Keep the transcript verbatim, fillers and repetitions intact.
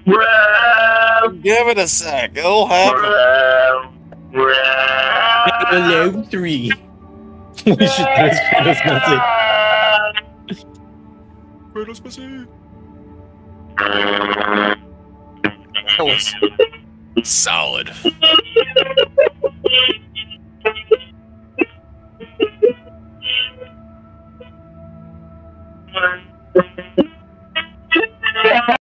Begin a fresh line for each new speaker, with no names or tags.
Give it a sec. It'll happen.
Hello, three. We should test Kratos message.
Kratos message. That was solid.